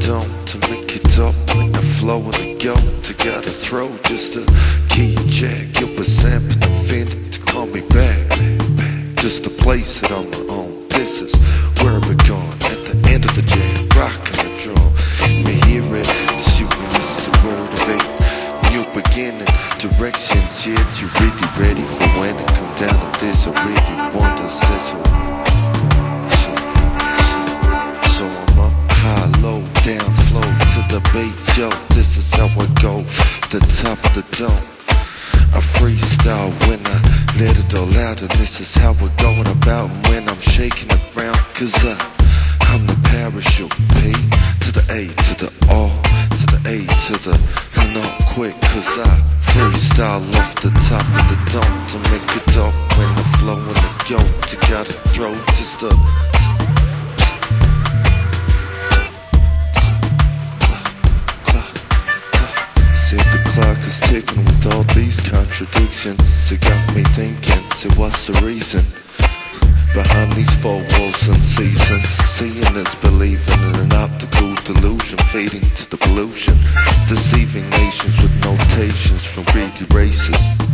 dome to make it up when I flow and I go. To gotta throw just a key jack. You're presenting offended to call me back. Just to place it on my own. This is where I begun at the end of the jam. Rockin' the drum. You may hear it, it's you and this is a word of it. New beginning, direction, yeah. You really ready for when it come down to this? I really wonder, says so. So I'm up high, low, down, flow to the beat, yo. This is how I go, the top of the dome. I freestyle when I let it all out, and this is how we're going about. And when I'm shaking it round, cause I'm the parachute. P to the A to the R to the A to the, and not quick, cause I freestyle off the top of the dome to make it up when I flow and I go. To gotta throw just a said the clock is ticking with all these contradictions. It got me thinking, so what's the reason behind these four walls and seasons? Seeing is believing in an optical delusion, fading to the pollution, deceiving nations with notations from greedy races.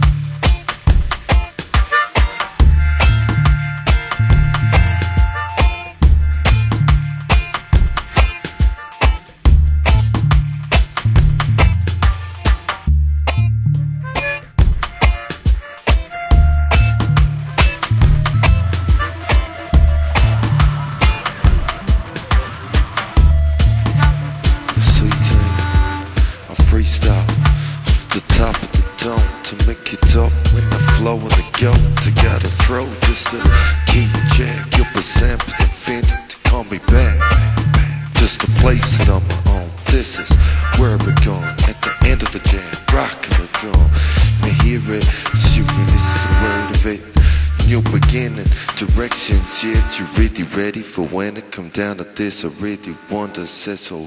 Freestyle off the top of the dome to make it up when I flow and I go. To gotta throw just a key jack. You're presenting offended to call me back. Just to place it on my own. This is where I begun at the end of the jam. Rockin' the drum. You may hear it, it's you and this is the word of it. New beginning, direction, yeah. You really ready for when it come down to this? I really wonder, says so.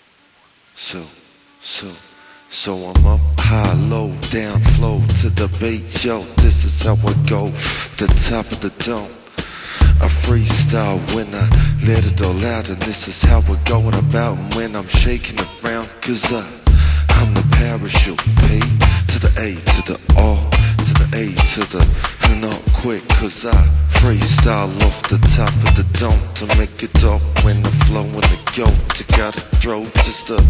So I'm up high, low, down, flow to the beat, yo. This is how I go, the top of the dome. I freestyle when I let it all out, and this is how we're going about. And when I'm shaking it round, cause I'm the parachute. P to the A to the R to the A to the, and not quick, cause I freestyle off the top of the dome to make it up when I flow and I go. To gotta throw just a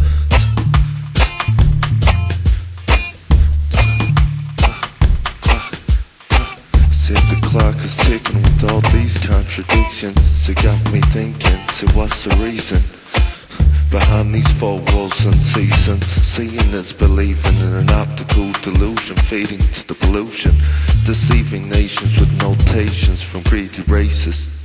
said the clock is ticking with all these contradictions. It got me thinking, so what's the reason behind these four walls and seasons? Seeing is believing in an optical delusion, fading to the pollution, deceiving nations with notations from greedy races.